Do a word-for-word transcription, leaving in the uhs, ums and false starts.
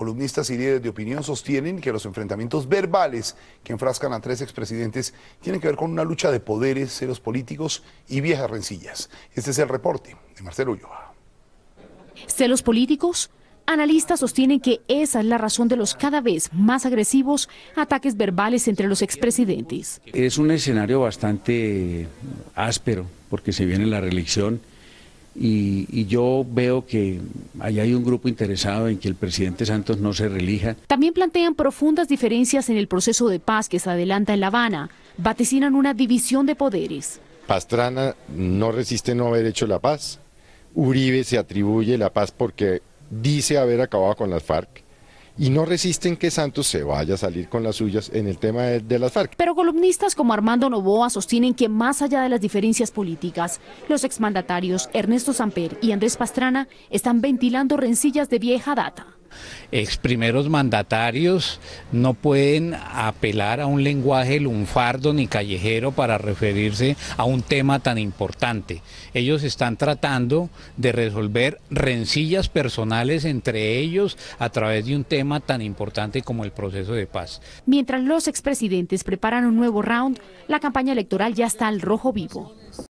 columnistas y líderes de opinión sostienen que los enfrentamientos verbales que enfrascan a tres expresidentes tienen que ver con una lucha de poderes, celos políticos y viejas rencillas. Este es el reporte de Marcelo Ulloa. ¿Celos políticos? Analistas sostienen que esa es la razón de los cada vez más agresivos ataques verbales entre los expresidentes. Es un escenario bastante áspero porque se viene la reelección y, y yo veo que ahí hay un grupo interesado en que el presidente Santos no se reelija. También plantean profundas diferencias en el proceso de paz que se adelanta en La Habana. Vaticinan una división de poderes. Pastrana no resiste no haber hecho la paz. Uribe se atribuye la paz porque dice haber acabado con las FARC y no resisten que Santos se vaya a salir con las suyas en el tema de, de las FARC. Pero columnistas como Armando Noboa sostienen que más allá de las diferencias políticas, los exmandatarios Ernesto Samper y Andrés Pastrana están ventilando rencillas de vieja data. Ex primeros mandatarios no pueden apelar a un lenguaje lunfardo ni callejero para referirse a un tema tan importante. Ellos están tratando de resolver rencillas personales entre ellos a través de un tema tan importante como el proceso de paz. Mientras los expresidentes preparan un nuevo round, la campaña electoral ya está al rojo vivo.